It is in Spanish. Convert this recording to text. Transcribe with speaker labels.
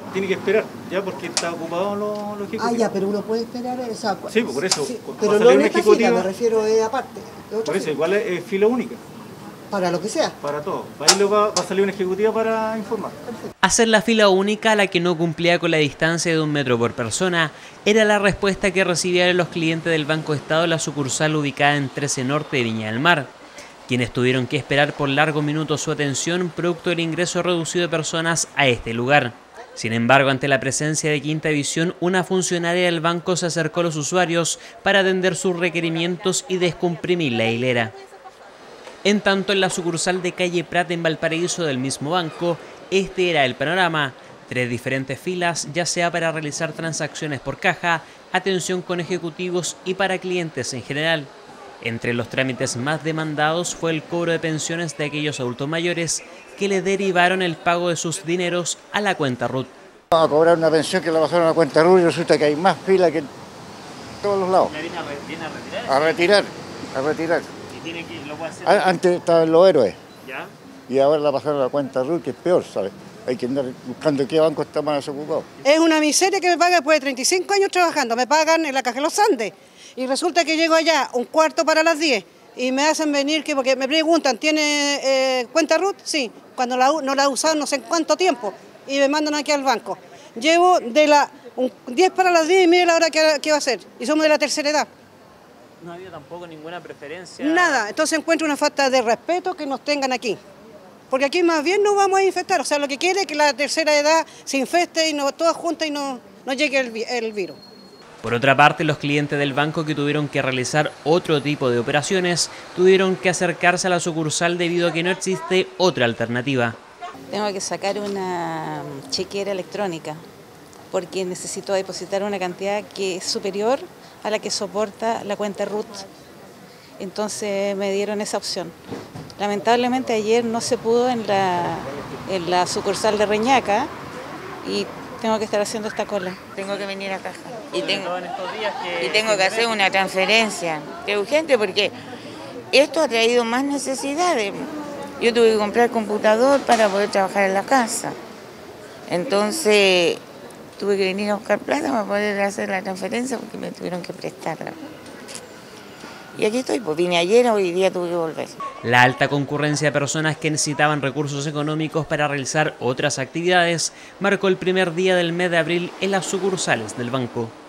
Speaker 1: tiene que esperar, ya, porque está ocupado los ejecutivos.
Speaker 2: Ah, ya, pero uno puede esperar, o sea,
Speaker 1: sí, por eso.
Speaker 2: Sí, pero no en esta fila, me refiero aparte.
Speaker 1: Por eso, igual es fila única.
Speaker 2: Para lo que sea.
Speaker 1: Para todo. Ahí va a salir una ejecutiva para informar.
Speaker 3: Hacer la fila única, la que no cumplía con la distancia de 1 metro por persona, era la respuesta que recibían los clientes del Banco Estado en la sucursal ubicada en 13 Norte de Viña del Mar, quienes tuvieron que esperar por largos minutos su atención producto del ingreso reducido de personas a este lugar. Sin embargo, ante la presencia de Quinta Visión, una funcionaria del banco se acercó a los usuarios para atender sus requerimientos y descomprimir la hilera. En tanto, en la sucursal de calle Prat en Valparaíso del mismo banco, este era el panorama: 3 diferentes filas, ya sea para realizar transacciones por caja, atención con ejecutivos y para clientes en general. Entre los trámites más demandados fue el cobro de pensiones de aquellos adultos mayores que le derivaron el pago de sus dineros a la cuenta RUT.
Speaker 4: Vamos a cobrar una pensión que la pasaron a la cuenta RUT y resulta que hay más fila que en todos los lados.
Speaker 3: ¿La viene a retirar?
Speaker 4: A retirar.
Speaker 3: ¿Y tiene que, lo puede hacer?
Speaker 4: Antes estaban los héroes.
Speaker 3: ¿Ya?
Speaker 4: Y ahora la pasaron a la cuenta RUT, que es peor, ¿sabes? Hay que andar buscando qué banco está más desocupado.
Speaker 5: Es una miseria que me pagan después de 35 años trabajando. Me pagan en la Caja de los Andes. Y resulta que llego allá 1/4 para las 10 y me hacen venir, porque me preguntan, ¿tiene cuenta RUT? Sí, cuando no la he usado no sé en cuánto tiempo, y me mandan aquí al banco. Llevo de las 10 para las 10 y mire la hora que va a ser, y somos de la tercera edad.
Speaker 3: No había tampoco ninguna preferencia.
Speaker 5: Nada, entonces encuentro una falta de respeto que nos tengan aquí. Porque aquí más bien nos vamos a infectar, o sea, lo que quiere es que la tercera edad se infeste y no todas juntas y no llegue el virus.
Speaker 3: Por otra parte, los clientes del banco que tuvieron que realizar otro tipo de operaciones tuvieron que acercarse a la sucursal debido a que no existe otra alternativa.
Speaker 6: Tengo que sacar una chequera electrónica porque necesito depositar una cantidad que es superior a la que soporta la cuenta RUT. Entonces me dieron esa opción. Lamentablemente ayer no se pudo en la sucursal de Reñaca y tengo que estar haciendo esta cola.
Speaker 7: Tengo que venir a caja y tengo que hacer una transferencia que es urgente porque esto ha traído más necesidades. Yo tuve que comprar computador para poder trabajar en la casa. Entonces tuve que venir a buscar plata para poder hacer la transferencia porque me tuvieron que prestarla. Y aquí estoy, pues vine ayer, hoy día tuve que volver.
Speaker 3: La alta concurrencia de personas que necesitaban recursos económicos para realizar otras actividades marcó el primer día del mes de abril en las sucursales del banco.